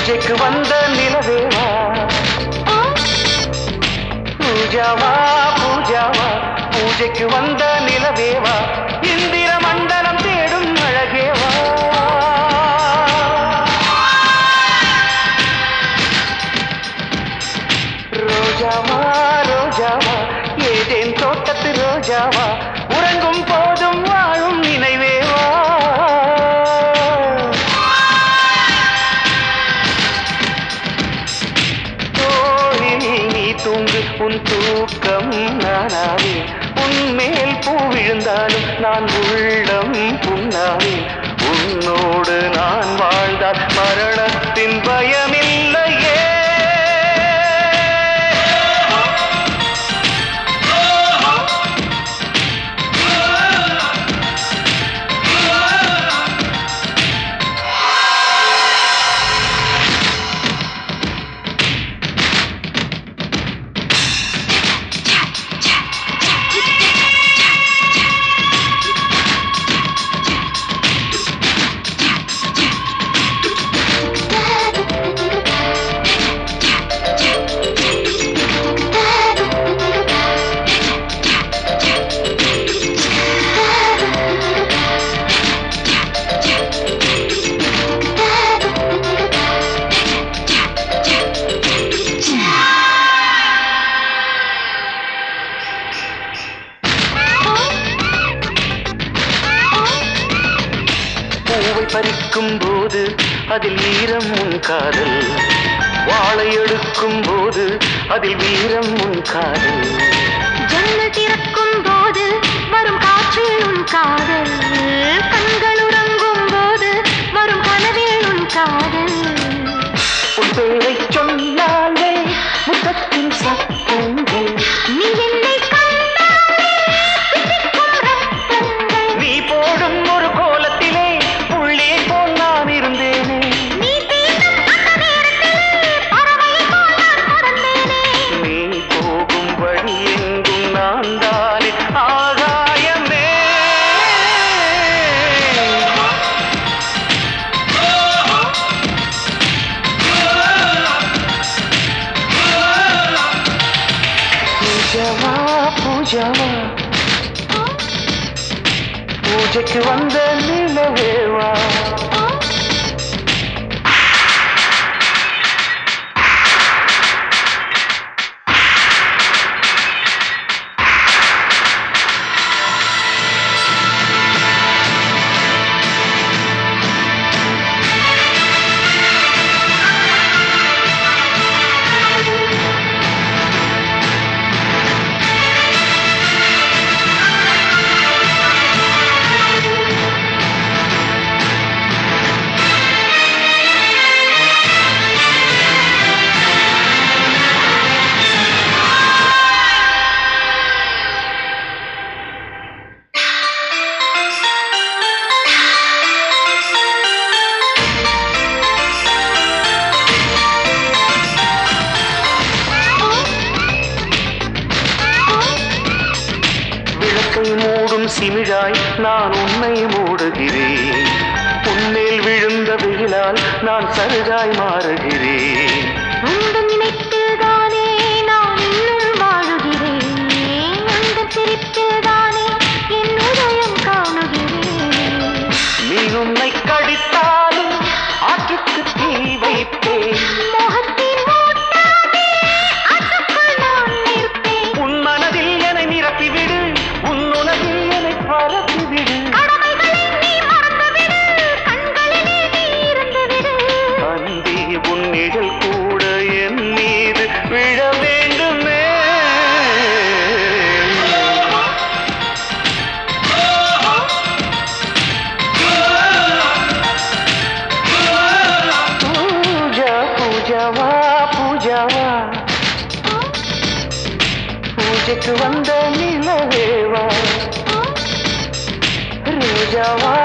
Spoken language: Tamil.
பூஜைக்கு வந்த நிலவேவா பூஜாவா பூஜாவா பூஜைக்கு வந்த நிலவேவா இந்திர மண்டலம் தேடும் அழகேவா ரோஜாவா ரோஜாவா ஏதேன் தோட்டத்து ரோஜாவா உறங்கும் போதும் வாழும் நினைவேவா தூங்கு உன் தூக்கம் நானாவே உன்மேல் பூ விழுந்தாலும் நான் உள்ளம் புண்ணாவே உன்னோடு நான் வாழ்ந்தால் மரணத்தின் பயமில்லையே பறிக்கும் போது அதில் வீரம் உன் காதல் வாழை எடுக்கும் போது அதில் வீரம் உன் காதல் ஜன்னல் திறக்கும் போது வரும் காற்றில் உன் காதல் கண்கள் உறங்கும் போது வரும் கனவில் உன் காதல் உன் பேரை சொன்னாலே முத்தத்தின் சத்தங்கள் நீ என்னை கண்டாலே பிடிக்கும் ரத்தங்கள் நீ போடும் ஒரு கோலத்திலே புள்ளி போல் நான் இருந்தேனே நீ தீண்டும் அந்த நேரத்திலே பறவை போல் நான் பறந்தேனே நீ போகும் வழி எங்கும் நான் தானே ஆகாயமே பூஜாவா பூஜாவா பூஜைக்கு வந்த நிலவேவா சிமிழாய் நான் உன்னை மூடுகிறேன் உன்மேல் விழுந்த வெயிலால் நான் சருகாய் மாறுகிறேன் உந்தன் நினைப்பில்தானே நான் இன்னும் வாழுகிறேன் அந்த சிரிப்பில்தானே என் உதயம் காணுகிறேன் நீ உன்னை கடித்தாலும் ஆற்றுக்கு தீ வைப்பேன் மோகத்தின் மூட்டானே அதுக்குள் நான் நிற்பேன் உன் மனதில் என்னை நிரப்பிவிடு உன் உலகில் என்னை பரப்பிவிடு கடமைகளை நீ மறந்துவிடு கண்களிலே நீ இருந்துவிடு அன்பே உன் நிழல் கூட என் மீது விழ வேண்டுமே பூஜா பூஜாவா பூஜாவா பூஜைக்கு வந்த நிலவேவா ரோஜாவா